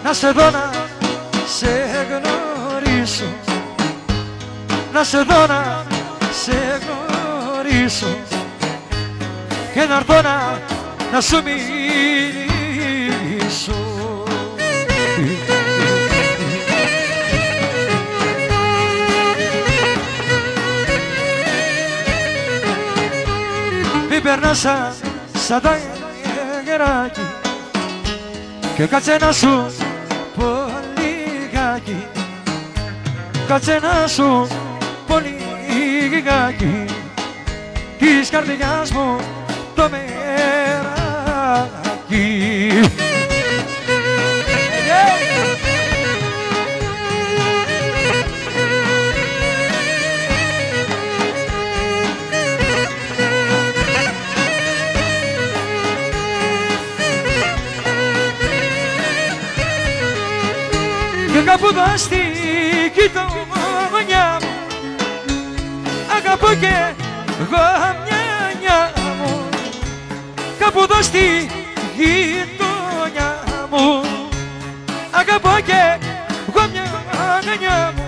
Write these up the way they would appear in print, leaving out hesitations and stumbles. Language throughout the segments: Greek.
να σε δω να σε γνωρίσω, να σε δω να σε γνωρίσω και να έρθω να σου μιλήσω. Μην περνάς σαν τα γεράκι και κάτσε να σου πω λιγάκι, κάτσε να σου πω λιγάκι της καρδιάς μου το μεράκι. Και κάπου εδώ στη γειτονιά μου αγαπώ και εγώ μια μου, κάπου εδώ στη γειτονιά μου αγαπώ και εγώ μια μου.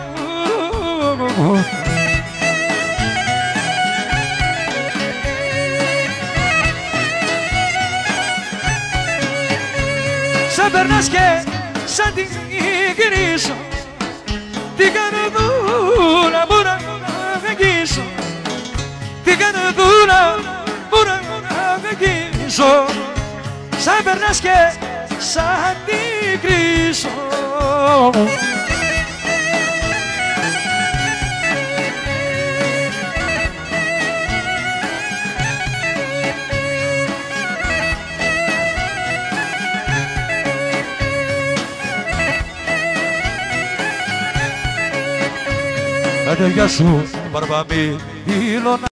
Σαν περνάς και σαν την γυρίσω την καρδούλα μου να αγγίσω, την καρδούλα μου να αγγίσω, σαν περνάς και σαν την κρίσω. Άντε γεια σου Βαρβαμήλωνα.